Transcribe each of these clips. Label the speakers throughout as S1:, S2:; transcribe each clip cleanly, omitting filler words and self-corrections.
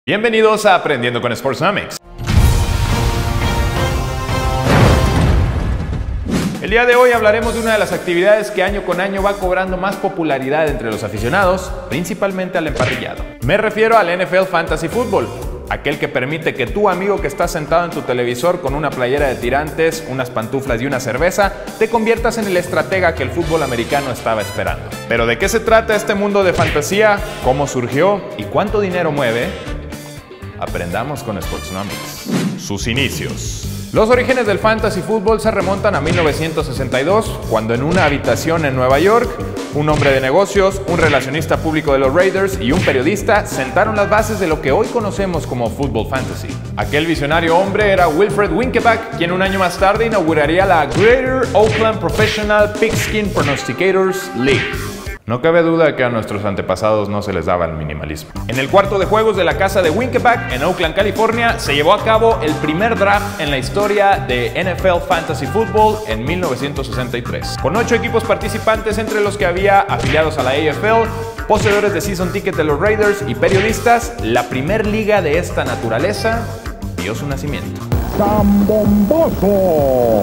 S1: Bienvenidos a Aprendiendo con Sportsonomics. El día de hoy hablaremos de una de las actividades que año con año va cobrando más popularidad entre los aficionados, principalmente al emparrillado. Me refiero al NFL Fantasy Football, aquel que permite que tu amigo que está sentado en tu televisor con una playera de tirantes, unas pantuflas y una cerveza, te conviertas en el estratega que el fútbol americano estaba esperando. Pero ¿de qué se trata este mundo de fantasía? ¿Cómo surgió? ¿Y cuánto dinero mueve? Aprendamos con Sportsonomics. Sus inicios. Los orígenes del fantasy fútbol se remontan a 1962, cuando en una habitación en Nueva York, un hombre de negocios, un relacionista público de los Raiders y un periodista sentaron las bases de lo que hoy conocemos como Football Fantasy. Aquel visionario hombre era Wilfred Winkeback, quien un año más tarde inauguraría la Greater Oakland Professional Pigskin Prognosticators League. No cabe duda que a nuestros antepasados no se les daba el minimalismo. En el cuarto de juegos de la casa de Winkeback, en Oakland, California, se llevó a cabo el primer draft en la historia de NFL Fantasy Football en 1963. Con 8 equipos participantes, entre los que había afiliados a la AFL, poseedores de season ticket de los Raiders y periodistas, la primer liga de esta naturaleza vio su nacimiento.
S2: ¡Tan bomboso!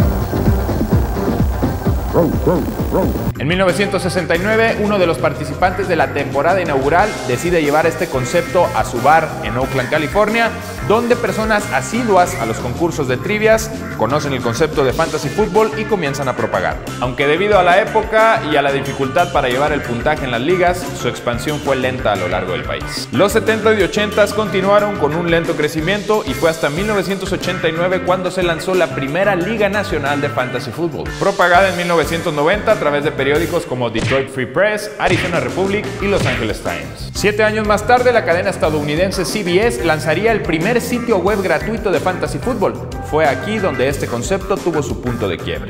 S1: En 1969, uno de los participantes de la temporada inaugural decide llevar este concepto a su bar en Oakland, California, donde personas asiduas a los concursos de trivias conocen el concepto de fantasy fútbol y comienzan a propagarlo. Aunque debido a la época y a la dificultad para llevar el puntaje en las ligas, su expansión fue lenta a lo largo del país. Los 70s y 80s continuaron con un lento crecimiento y fue hasta 1989 cuando se lanzó la primera Liga Nacional de Fantasy Fútbol, propagada en 1990 a través de periódicos como Detroit Free Press, Arizona Republic y Los Angeles Times. 7 años más tarde, la cadena estadounidense CBS lanzaría el primer sitio web gratuito de fantasy fútbol. Fue aquí donde este concepto tuvo su punto de quiebre.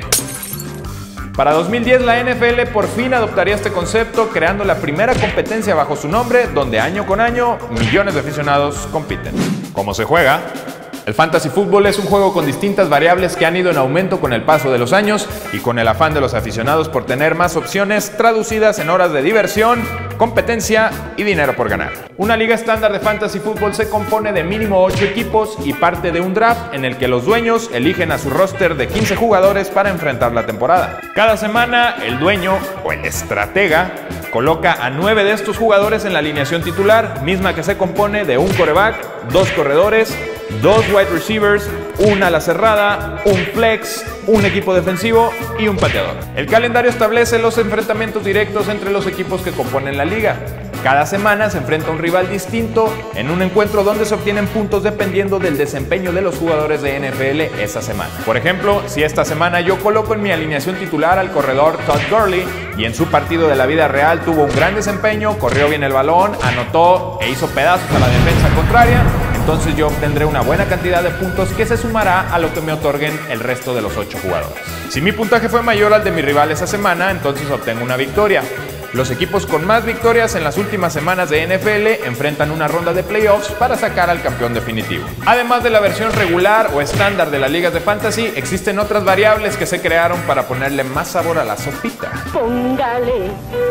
S1: Para 2010, la NFL por fin adoptaría este concepto, creando la primera competencia bajo su nombre, donde año con año millones de aficionados compiten. ¿Cómo se juega? El fantasy fútbol es un juego con distintas variables que han ido en aumento con el paso de los años y con el afán de los aficionados por tener más opciones traducidas en horas de diversión, competencia y dinero por ganar. Una liga estándar de fantasy fútbol se compone de mínimo 8 equipos y parte de un draft en el que los dueños eligen a su roster de 15 jugadores para enfrentar la temporada. Cada semana, el dueño o el estratega coloca a 9 de estos jugadores en la alineación titular, misma que se compone de un quarterback, 2 corredores, 2 wide receivers, una ala cerrada, un flex, un equipo defensivo y un pateador. El calendario establece los enfrentamientos directos entre los equipos que componen la liga. Cada semana se enfrenta a un rival distinto en un encuentro donde se obtienen puntos dependiendo del desempeño de los jugadores de NFL esa semana. Por ejemplo, si esta semana yo coloco en mi alineación titular al corredor Todd Gurley y en su partido de la vida real tuvo un gran desempeño, corrió bien el balón, anotó e hizo pedazos a la defensa contraria, entonces yo obtendré una buena cantidad de puntos que se sumará a lo que me otorguen el resto de los 8 jugadores. Si mi puntaje fue mayor al de mi rival esa semana, entonces obtengo una victoria. Los equipos con más victorias en las últimas semanas de NFL enfrentan una ronda de playoffs para sacar al campeón definitivo. Además de la versión regular o estándar de las ligas de fantasy, existen otras variables que se crearon para ponerle más sabor a la sopita.
S3: Póngale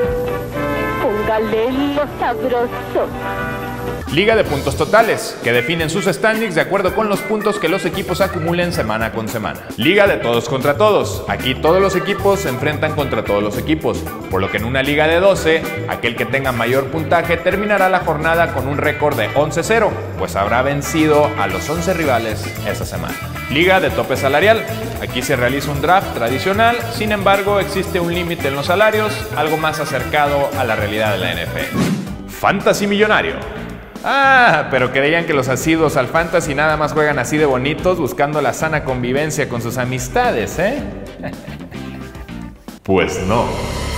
S3: lo sabroso.
S1: Liga de puntos totales, que definen sus standings de acuerdo con los puntos que los equipos acumulen semana con semana. Liga de todos contra todos, aquí todos los equipos se enfrentan contra todos los equipos, por lo que en una liga de 12, aquel que tenga mayor puntaje terminará la jornada con un récord de 11-0, pues habrá vencido a los 11 rivales esa semana. Liga de tope salarial, aquí se realiza un draft tradicional, sin embargo existe un límite en los salarios, algo más acercado a la realidad de la NFL. Fantasy millonario. Pero creían que los asiduos al fantasy nada más juegan así de bonitos buscando la sana convivencia con sus amistades, ¿eh? Pues no.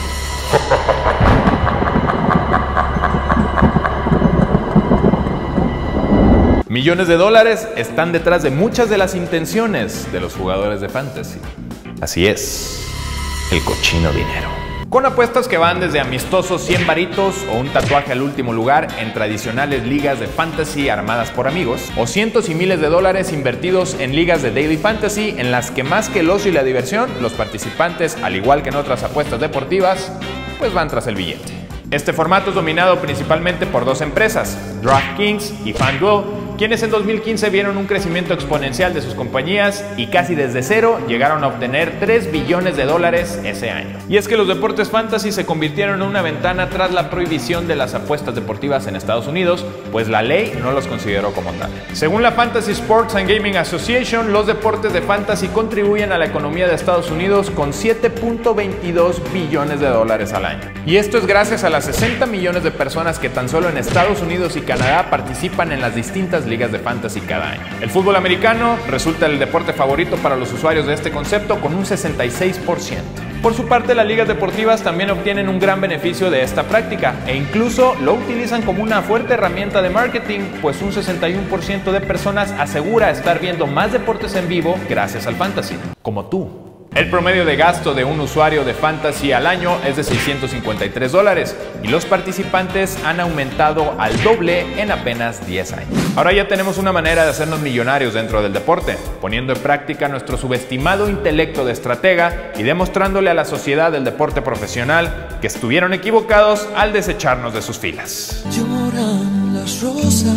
S1: Millones de dólares están detrás de muchas de las intenciones de los jugadores de fantasy. Así es, el cochino dinero. Con apuestas que van desde amistosos 100 varitos o un tatuaje al último lugar en tradicionales ligas de fantasy armadas por amigos, o cientos y miles de dólares invertidos en ligas de daily fantasy en las que más que el ocio y la diversión, los participantes, al igual que en otras apuestas deportivas, pues van tras el billete. Este formato es dominado principalmente por 2 empresas, DraftKings y FanDuel, quienes en 2015 vieron un crecimiento exponencial de sus compañías y casi desde cero llegaron a obtener $3 billones ese año. Y es que los deportes fantasy se convirtieron en una ventana tras la prohibición de las apuestas deportivas en Estados Unidos, pues la ley no los consideró como tal. Según la Fantasy Sports and Gaming Association, los deportes de fantasy contribuyen a la economía de Estados Unidos con $7.22 billones al año. Y esto es gracias a las 60 millones de personas que tan solo en Estados Unidos y Canadá participan en las distintas ligas de fantasy cada año. El fútbol americano resulta el deporte favorito para los usuarios de este concepto con un 66%. Por su parte, las ligas deportivas también obtienen un gran beneficio de esta práctica e incluso lo utilizan como una fuerte herramienta de marketing, pues un 61% de personas asegura estar viendo más deportes en vivo gracias al fantasy, como tú. El promedio de gasto de un usuario de fantasy al año es de $653 y los participantes han aumentado al doble en apenas 10 años. Ahora ya tenemos una manera de hacernos millonarios dentro del deporte, poniendo en práctica nuestro subestimado intelecto de estratega y demostrándole a la sociedad del deporte profesional que estuvieron equivocados al desecharnos de sus filas.
S4: Lloran las rosas,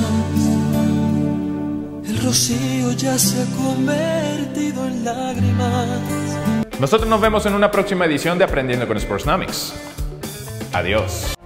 S4: el rocío ya se ha convertido en lágrimas.
S1: Nosotros nos vemos en una próxima edición de Aprendiendo con Sportsnomics. Adiós.